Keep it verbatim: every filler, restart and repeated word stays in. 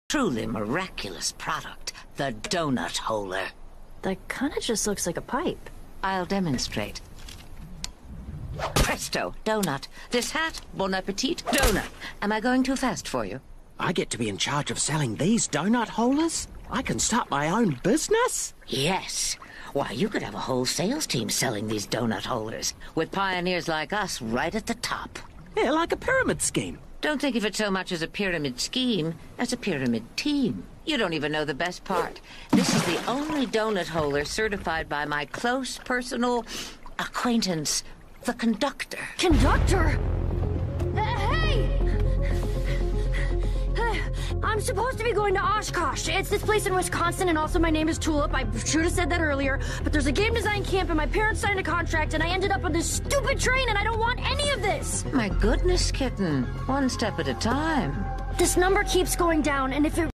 Truly miraculous product, the donut holder. That kind of just looks like a pipe. I'll demonstrate. Presto, donut. This hat, bon appetit, donut. Am I going too fast for you? I get to be in charge of selling these donut holders? I can start my own business? Yes. Why, you could have a whole sales team selling these donut holders, with pioneers like us right at the top. Yeah, like a pyramid scheme. Don't think of it so much as a pyramid scheme, as a pyramid team. You don't even know the best part. This is the only donut holder certified by my close personal acquaintance, the conductor. Conductor? Uh, hey! Uh, I'm supposed to be going to Oshkosh. It's this place in Wisconsin, and also my name is Tulip. I should have said that earlier, but there's a game design camp, and my parents signed a contract, and I ended up on this stupid train, and I don't want any of this! My goodness, kitten. One step at a time. This number keeps going down, and if it